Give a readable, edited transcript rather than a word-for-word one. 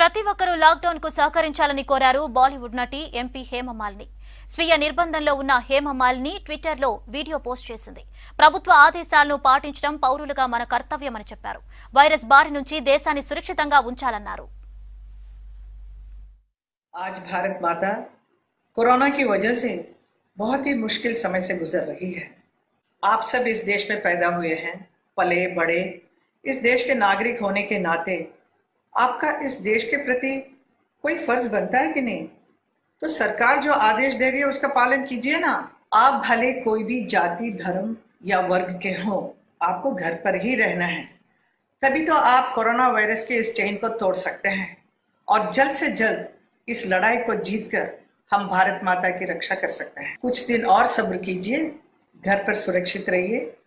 ప్రతి ఒక్కరూ లాక్డౌన్ కు సహకరించాలని కోరారు బాలీవుడ్ నటి ఎంపీ హేమమాలిని. స్వీయ నిర్బంధంలో ఉన్న హేమమాలిని ట్విట్టర్ లో వీడియో పోస్ట్ చేసింది. ప్రభుత్వ ఆదేశాలను పాటించడం పౌరులుగా మన కర్తవ్యమని చెప్పారు. వైరస్ బారి నుంచి దేశాన్ని సురక్షితంగా ఉంచాలన్నారు. आज भारत माता कोरोना की वजह से बहुत ही मुश्किल समय से गुजर रही है। आप सब इस देश में पैदा हुए हैं, पले बड़े। इस देश के नागरिक होने के नाते आपका इस देश के प्रति कोई फर्ज बनता है कि नहीं? तो सरकार जो आदेश दे रही है उसका पालन कीजिए ना। आप भले कोई भी जाति, धर्म या वर्ग के हों, आपको घर पर ही रहना है। तभी तो आप कोरोना वायरस के इस चेन को तोड़ सकते हैं और जल्द से जल्द इस लड़ाई को जीतकर हम भारत माता की रक्षा कर सकते हैं। कुछ दिन और सब्र कीजिए, घर पर सुरक्षित रहिए।